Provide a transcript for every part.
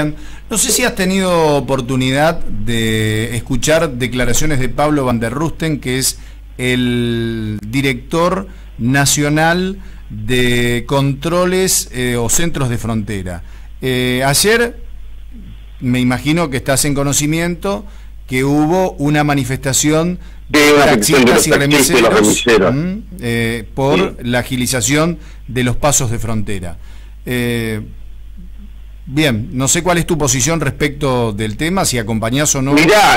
No sé si has tenido oportunidad de escuchar declaraciones de Pablo van der Rusten, que es el director nacional de controles o centros de frontera. Ayer, me imagino que estás en conocimiento que hubo una manifestación de taxistas y remiseros por la agilización de los pasos de frontera. Bien, no sé cuál es tu posición respecto del tema, si acompañás o no. Mirá,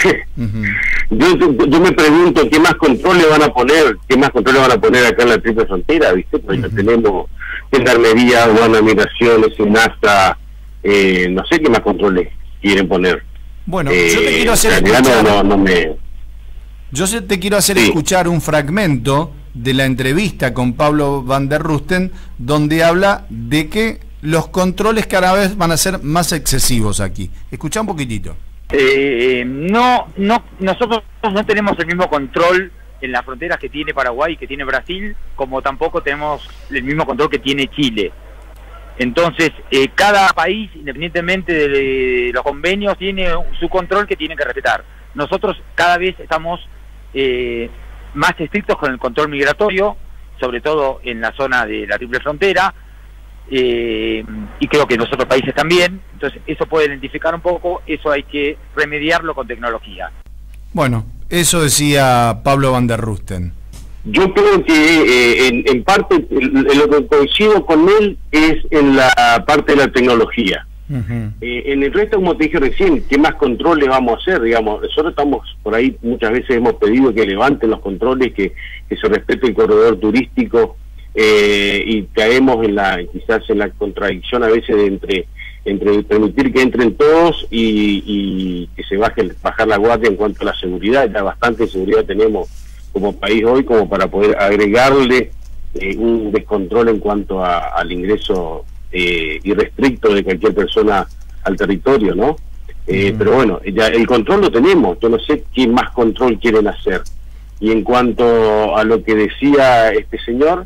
yo me pregunto qué más controles van a poner, acá en la triple frontera, ¿viste? Porque tenemos gendarmería, aduana, migraciones, SENASA, no sé qué más controles quieren poner. Bueno, yo te quiero hacer escuchar, yo te quiero hacer escuchar un fragmento de la entrevista con Pablo van der Rusten, donde habla de que los controles cada vez van a ser más excesivos aquí. Escuchá un poquitito. Nosotros no tenemos el mismo control en las fronteras que tiene Paraguay y que tiene Brasil, como tampoco tenemos el mismo control que tiene Chile. Entonces, cada país, independientemente de los convenios, tiene su control que tiene que respetar. Nosotros cada vez estamos más estrictos con el control migratorio, sobre todo en la zona de la triple frontera, y creo que en los otros países también. Entonces eso puede identificar un poco, eso hay que remediarlo con tecnología. Bueno, eso decía Pablo van der Rusten. Yo creo que en parte lo que coincido con él es en la parte de la tecnología. En el resto, como te dije recién, ¿qué más controles vamos a hacer? Digamos, nosotros estamos por ahí, muchas veces hemos pedido que levanten los controles, que se respete el corredor turístico, y caemos quizás en la contradicción a veces entre permitir que entren todos y que se bajar la guardia en cuanto a la seguridad. Ya bastante seguridad tenemos como país hoy como para poder agregarle un descontrol en cuanto al ingreso irrestricto de cualquier persona al territorio, ¿no? Pero bueno, ya el control lo tenemos. Yo no sé qué más control quieren hacer. Y en cuanto a lo que decía este señor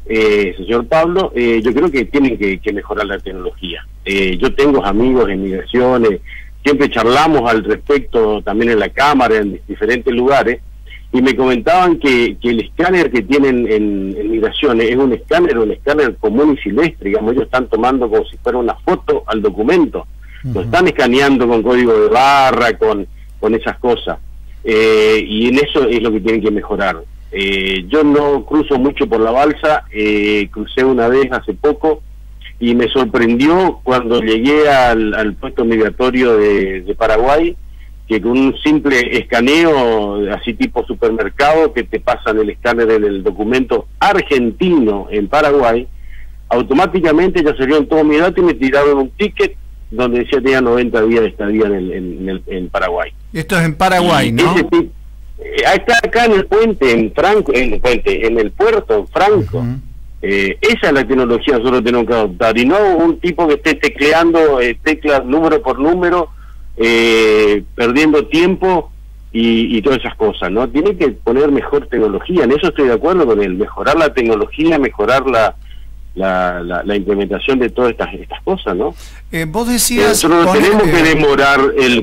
Pablo, yo creo que tienen que mejorar la tecnología. Yo tengo amigos en migraciones, siempre charlamos al respecto también en la Cámara, en diferentes lugares, y me comentaban que el escáner que tienen en migraciones es un escáner común y silvestre. Digamos, ellos están tomando como si fuera una foto al documento, lo están escaneando con código de barra, con esas cosas, y en eso es lo que tienen que mejorar. Yo no cruzo mucho por la balsa, crucé una vez hace poco y me sorprendió cuando llegué al puesto migratorio de Paraguay, que con un simple escaneo, así tipo supermercado, que te pasan el escáner en el documento argentino en Paraguay, automáticamente ya salieron todos mis datos y me tiraron un ticket donde decía que tenía 90 días de estadía en Paraguay. Esto es en Paraguay, ¿no? Acá en el puente, en el puerto, en Franco. Esa es la tecnología que nosotros tenemos que adoptar, y no un tipo que esté tecleando teclas número por número, perdiendo tiempo y todas esas cosas, ¿no? Tiene que poner mejor tecnología. En eso estoy de acuerdo con él, mejorar la tecnología, mejorar la implementación de todas estas cosas, ¿no? Vos decías... nosotros no tenemos que demorar el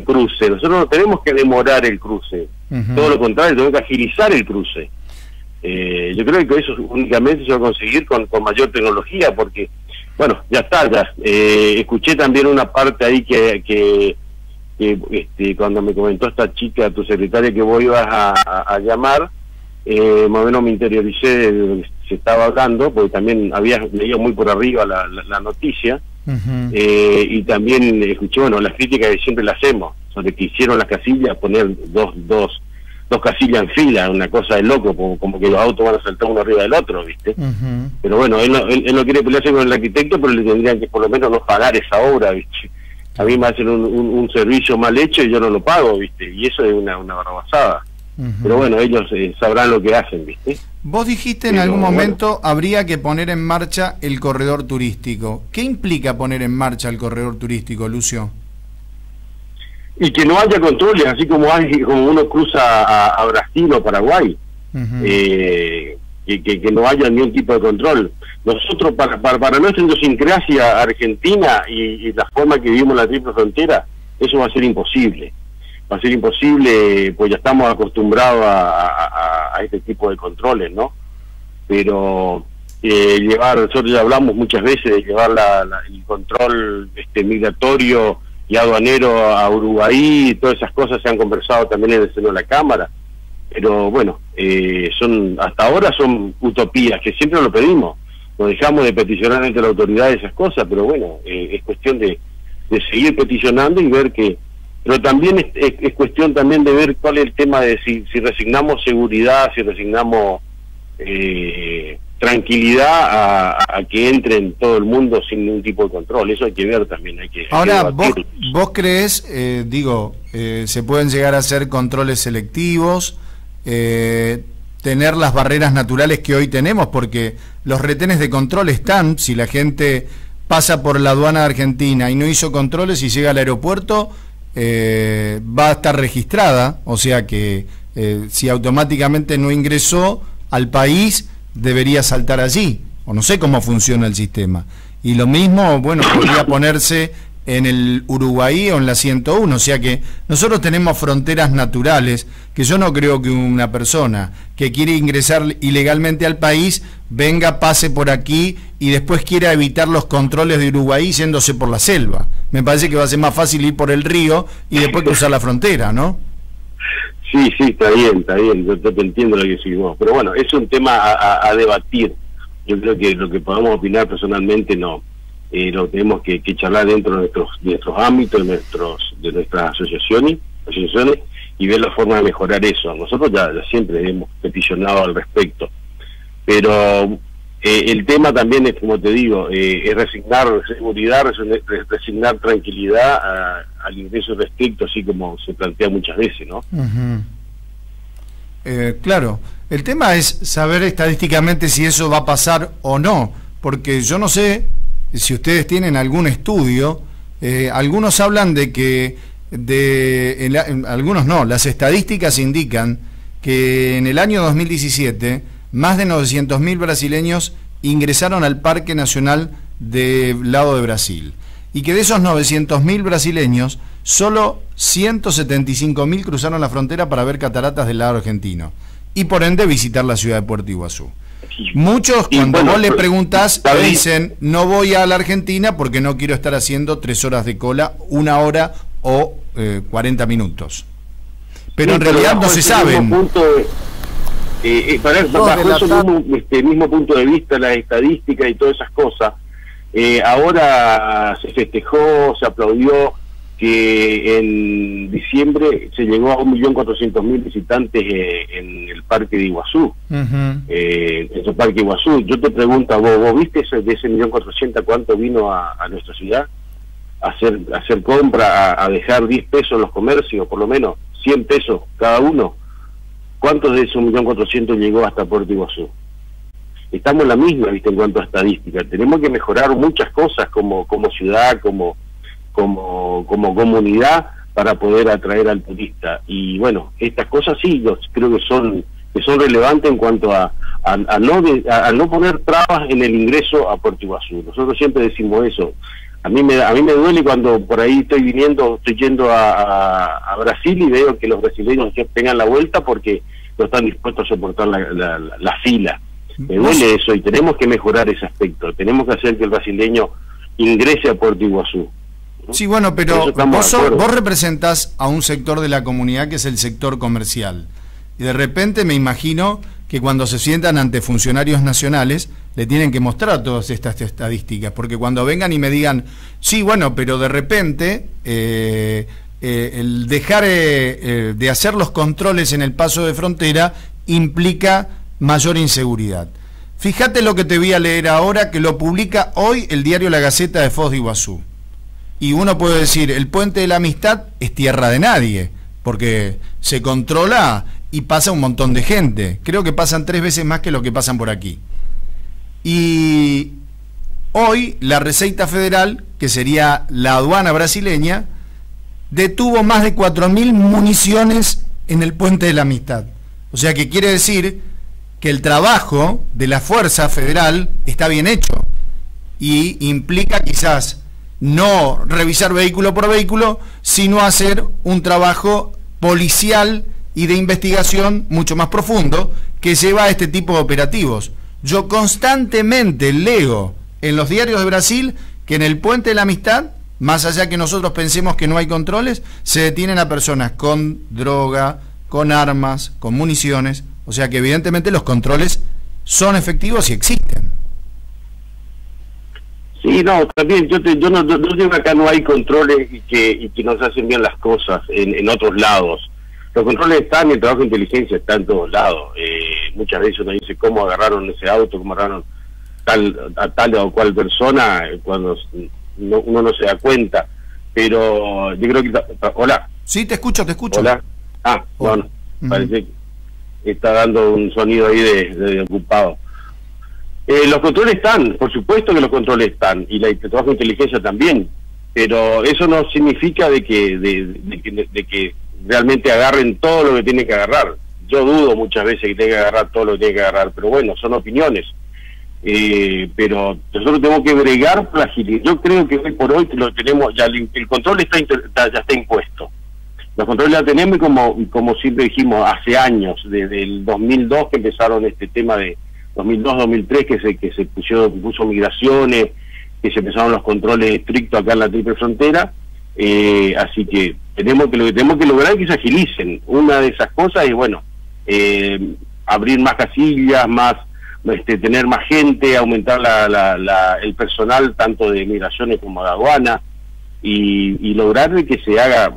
cruce, todo lo contrario, tenemos que agilizar el cruce. Yo creo que eso únicamente se va a conseguir con mayor tecnología, porque, bueno, ya está, escuché también una parte ahí que cuando me comentó esta chica, tu secretaria, que vos ibas a llamar, más o menos me interioricé de lo que se estaba hablando, porque también había leído muy por arriba la noticia, y también escuché, bueno, las críticas que siempre las hacemos, sobre que hicieron las casillas, poner dos casillas en fila, una cosa de loco, como que los autos van a saltar uno arriba del otro, ¿viste? Pero bueno, él no quiere pelearse con el arquitecto, pero le tendrían que por lo menos no pagar esa obra, ¿viste? A mí me hacen un servicio mal hecho y yo no lo pago, ¿viste? Y eso es una barrabasada. Pero bueno, ellos sabrán lo que hacen, ¿viste? Vos dijiste en algún momento, habría que poner en marcha el corredor turístico. ¿Qué implica poner en marcha el corredor turístico, Lucio? Y que no haya controles, así como uno cruza a Brasil o Paraguay. que no haya ningún tipo de control. Nosotros, para nuestra idiosincrasia argentina y la forma que vivimos la triple frontera, eso va a ser imposible. Va a ser imposible, pues ya estamos acostumbrados a este tipo de controles, ¿no? Pero nosotros ya hablamos muchas veces de llevar el control migratorio y aduanero a Uruguay, y todas esas cosas se han conversado también en el seno de la Cámara, pero bueno, hasta ahora son utopías, que siempre lo pedimos, nos dejamos de peticionar ante la autoridad esas cosas, pero bueno, es cuestión de seguir peticionando y ver que, pero también es cuestión también de ver cuál es el tema de si resignamos seguridad, si resignamos tranquilidad a que entre en todo el mundo sin ningún tipo de control. Eso hay que ver también, hay que ahora, ¿vos crees, se pueden llegar a hacer controles selectivos, tener las barreras naturales que hoy tenemos? Porque los retenes de control están, si la gente pasa por la aduana de Argentina y no hizo controles y llega al aeropuerto, va a estar registrada, o sea que si automáticamente no ingresó al país, debería saltar allí, o no sé cómo funciona el sistema. Y lo mismo, bueno, podría ponerse en el Uruguay o en la 101, o sea que nosotros tenemos fronteras naturales, que yo no creo que una persona que quiere ingresar ilegalmente al país venga, pase por aquí y después quiera evitar los controles de Uruguay yéndose por la selva. Me parece que va a ser más fácil ir por el río y después cruzar la frontera, ¿no? Sí, está bien, yo te entiendo lo que decís vos, pero bueno, es un tema a debatir. Yo creo que lo que podamos opinar personalmente no, lo tenemos que charlar dentro de nuestros ámbitos, de nuestras asociaciones y ver la forma de mejorar eso. Nosotros ya siempre hemos peticionado al respecto, pero el tema también es, como te digo, es resignar seguridad, resignar tranquilidad al ingreso restricto, así como se plantea muchas veces, ¿no? Claro, el tema es saber estadísticamente si eso va a pasar o no, porque yo no sé si ustedes tienen algún estudio, algunos hablan de que, algunos no, las estadísticas indican que en el año 2017 más de 900.000 brasileños ingresaron al Parque Nacional del lado de Brasil, y que de esos 900.000 brasileños, solo 175.000 cruzaron la frontera para ver cataratas del lado argentino, y por ende visitar la ciudad de Puerto Iguazú. Muchos, cuando vos le preguntás, dicen, no voy a la Argentina porque no quiero estar haciendo 3 horas de cola, 1 hora o 40 minutos. Pero en realidad no se saben. Bajo ese mismo punto de vista, las estadísticas y todas esas cosas, ahora se festejó, se aplaudió que en diciembre se llegó a 1.400.000 visitantes en el Parque de Iguazú, en el Parque Iguazú. Yo te pregunto, ¿vos viste de ese 1.400.000 cuánto vino a nuestra ciudad? A hacer compra, a dejar 10 pesos en los comercios, por lo menos 100 pesos cada uno. ¿Cuántos de esos 1.400.000 llegó hasta Puerto Iguazú? Estamos en la misma, ¿viste? En cuanto a estadística. Tenemos que mejorar muchas cosas como ciudad, como comunidad, para poder atraer al turista. Y bueno, estas cosas sí, yo creo que son relevantes en cuanto a no poner trabas en el ingreso a Puerto Iguazú. Nosotros siempre decimos eso. A mí me duele cuando por ahí estoy yendo a Brasil y veo que los brasileños pegan la vuelta porque no están dispuestos a soportar la fila. Me duele eso y tenemos que mejorar ese aspecto. Tenemos que hacer que el brasileño ingrese a Puerto Iguazú. Sí, bueno, pero vos representás a un sector de la comunidad que es el sector comercial. Y de repente me imagino que cuando se sientan ante funcionarios nacionales le tienen que mostrar todas estas estadísticas, porque cuando vengan y me digan, sí, bueno, pero de repente el dejar de hacer los controles en el paso de frontera implica mayor inseguridad. Fíjate lo que te voy a leer ahora, que lo publica hoy el diario La Gaceta de Foz de Iguazú. Y uno puede decir, el Puente de la Amistad es tierra de nadie, porque se controla y pasa un montón de gente. Creo que pasan 3 veces más que lo que pasan por aquí. Y hoy la Receita Federal, que sería la aduana brasileña, detuvo más de 4.000 municiones en el Puente de la Amistad. O sea que quiere decir que el trabajo de la Fuerza Federal está bien hecho y implica quizás no revisar vehículo por vehículo, sino hacer un trabajo policial y de investigación mucho más profundo que lleva a este tipo de operativos. Yo constantemente leo en los diarios de Brasil que en el Puente de la Amistad, más allá que nosotros pensemos que no hay controles, se detienen a personas con droga, con armas, con municiones, o sea que evidentemente los controles son efectivos y existen. Sí, no, también yo no digo que acá no hay controles y que no se hacen bien las cosas en otros lados. Los controles están y el trabajo de inteligencia está en todos lados. Muchas veces uno dice cómo agarraron ese auto, cómo agarraron a tal o cual persona, cuando uno no se da cuenta. Pero yo creo que... Hola. Sí, te escucho. Hola. Bueno, parece que está dando un sonido ahí de ocupado. Los controles están, por supuesto que los controles están, y el trabajo de inteligencia también, pero eso no significa de que realmente agarren todo lo que tienen que agarrar. Yo dudo muchas veces que tengan que agarrar todo lo que tienen que agarrar, pero bueno, son opiniones. Pero nosotros tenemos que bregar por la agilidad. Yo creo que hoy por hoy lo tenemos, ya el control ya está impuesto. Los controles ya tenemos y como siempre dijimos, hace años, desde el 2002 que empezaron este tema de 2002-2003 que se puso migraciones, que se empezaron los controles estrictos acá en la Triple Frontera, así que lo que tenemos que lograr es que se agilicen. Una de esas cosas es, bueno, abrir más casillas, tener más gente, aumentar el personal tanto de migraciones como de aduana, y lograr que se haga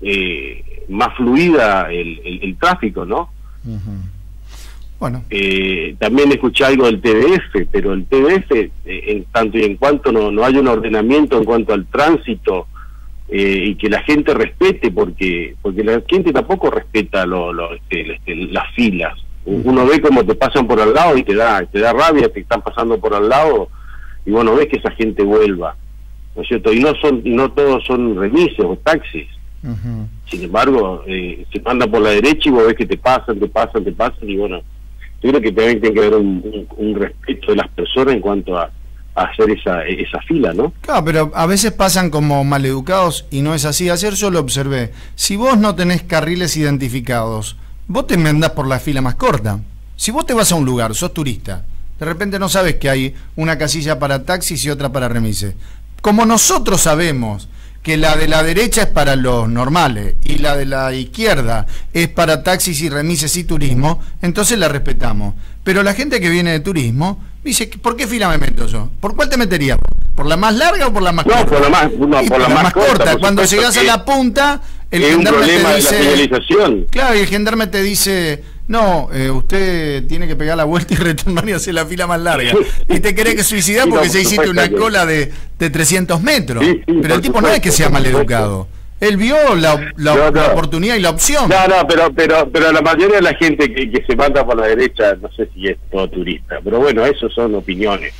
más fluida el tráfico, ¿no? Uh-huh. Bueno. También escuché algo del TDF, pero el TDF, en tanto y en cuanto no hay un ordenamiento en cuanto al tránsito, y que la gente respete, porque la gente tampoco respeta las filas. Uno ve cómo te pasan por al lado y te da rabia, te están pasando por al lado, y bueno, ves que esa gente vuelva, ¿no es cierto? Y no todos son remises o taxis. Uh-huh. Sin embargo, se manda por la derecha y vos ves que te pasan, y bueno, yo creo que también tiene que haber un respeto de las personas en cuanto a hacer esa fila, ¿no? Claro, pero a veces pasan como maleducados y no es así. Ayer yo lo observé. Si vos no tenés carriles identificados, vos te mandás por la fila más corta. Si vos te vas a un lugar, sos turista, de repente no sabes que hay una casilla para taxis y otra para remises. Como nosotros sabemos que la de la derecha es para los normales y la de la izquierda es para taxis y remises y turismo, entonces la respetamos. Pero la gente que viene de turismo dice, ¿por qué fila me meto yo? ¿Por cuál te meterías? ¿Por la más larga o por la más corta? Por la más corta. Cuando llegás a la punta, el gendarme te dice... Claro, y el gendarme te dice... No, usted tiene que pegar la vuelta y retornar y hacer la fila más larga. Y te querés que suicidar porque se hiciste una cola de 300 metros. Sí, pero el tipo no es que sea maleducado. Él vio la oportunidad y la opción. Pero la mayoría de la gente que se manda por la derecha, no sé si es todo turista. Pero bueno, eso son opiniones.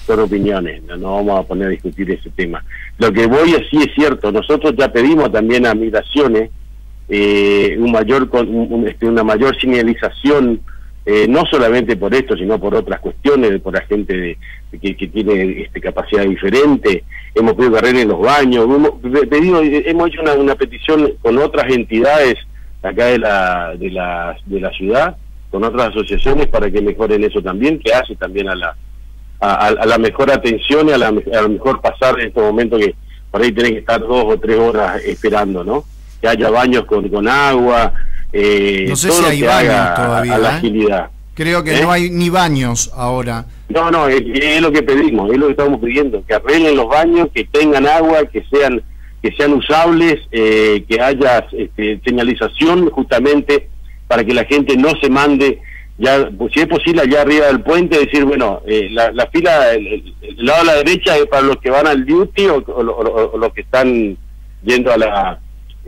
No vamos a poner a discutir ese tema. Lo que voy a sí es cierto. Nosotros ya pedimos también a migraciones una mayor señalización, no solamente por esto, sino por otras cuestiones, por la gente que tiene capacidad diferente. Hemos pedido carreras en los baños, hemos hecho una petición con otras entidades acá de la ciudad, con otras asociaciones para que mejoren eso también, que hace también a la mejor atención y a la mejor pasar en estos momentos que por ahí tenés que estar 2 o 3 horas esperando, ¿no? Que haya baños con agua, no sé si hay baños todavía, a la agilidad. Creo que no hay ni baños ahora. No, es lo que pedimos, es lo que estamos pidiendo, que arreglen los baños, que tengan agua, que sean usables, que haya señalización justamente para que la gente no se mande, ya si es posible allá arriba del puente, decir, bueno, la fila, el lado de la derecha es para los que van al duty o los que están yendo a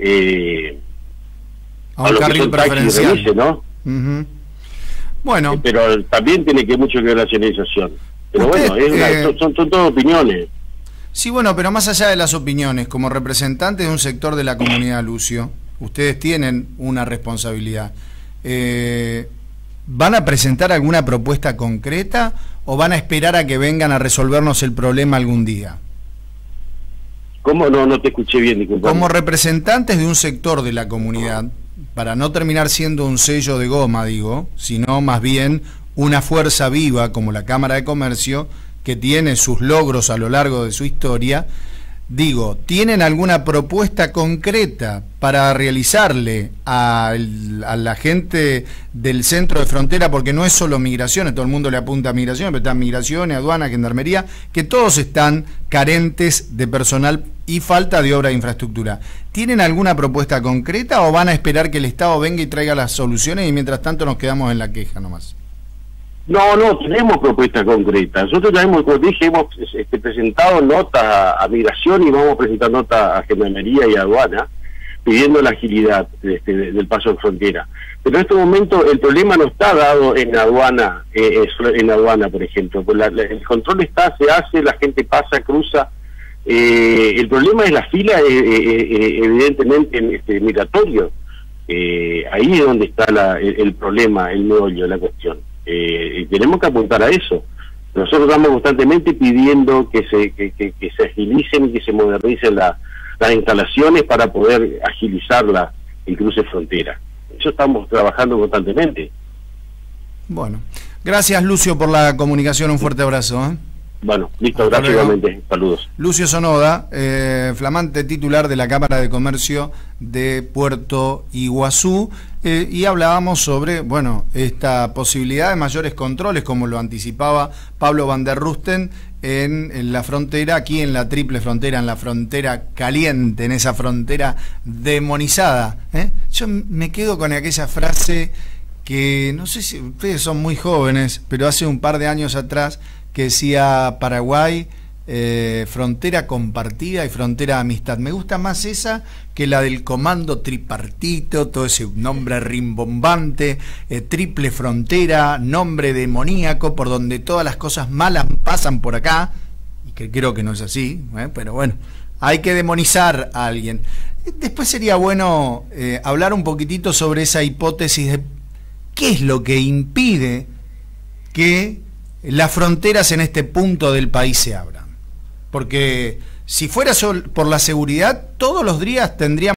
un carril preferencial, remise, ¿no? Uh-huh. Bueno, pero también tiene que mucho que ver la señalización. Pero bueno, son todas opiniones. Sí, bueno, pero más allá de las opiniones, como representantes de un sector de la comunidad, Lucio, ustedes tienen una responsabilidad. ¿van a presentar alguna propuesta concreta o van a esperar a que vengan a resolvernos el problema algún día? ¿Cómo? No te escuché bien, disculpa. Como representantes de un sector de la comunidad, para no terminar siendo un sello de goma, digo, sino más bien una fuerza viva como la Cámara de Comercio, que tiene sus logros a lo largo de su historia, digo, ¿tienen alguna propuesta concreta para realizarle a la gente del centro de frontera? Porque no es solo migraciones, todo el mundo le apunta a migraciones, pero están migraciones, aduana, gendarmería, que todos están carentes de personal y falta de obra de infraestructura. ¿Tienen alguna propuesta concreta o van a esperar que el Estado venga y traiga las soluciones y mientras tanto nos quedamos en la queja nomás? No, tenemos propuestas concretas. Nosotros ya hemos, como dije, hemos presentado notas a migración y vamos a presentar notas a gendarmería y aduana pidiendo la agilidad del paso de frontera. Pero en este momento el problema no está dado en aduana, por ejemplo. El control se hace, la gente pasa, cruza. El problema es la fila, evidentemente, migratorio. Ahí es donde está el problema, el meollo de la cuestión. Tenemos que apuntar a eso. Nosotros estamos constantemente pidiendo que se agilicen y que se modernicen las instalaciones para poder agilizar el cruce frontera. Eso estamos trabajando constantemente. Bueno, gracias Lucio por la comunicación, un fuerte abrazo. Bueno, listo, gracias igualmente, saludos. Lucio Sonoda, flamante titular de la Cámara de Comercio de Puerto Iguazú, y hablábamos sobre, bueno, esta posibilidad de mayores controles, como lo anticipaba Pablo van der Rusten, en la frontera, aquí en la triple frontera, en la frontera caliente, en esa frontera demonizada. Yo me quedo con aquella frase que, no sé si ustedes son muy jóvenes, pero hace un par de años atrás, que decía Paraguay, frontera compartida y frontera de amistad. Me gusta más esa que la del comando tripartito, todo ese nombre rimbombante, triple frontera, nombre demoníaco, por donde todas las cosas malas pasan por acá, y que creo que no es así, pero bueno, hay que demonizar a alguien. Después sería bueno hablar un poquitito sobre esa hipótesis de qué es lo que impide que las fronteras en este punto del país se abran. Porque si fuera por la seguridad, todos los días tendríamos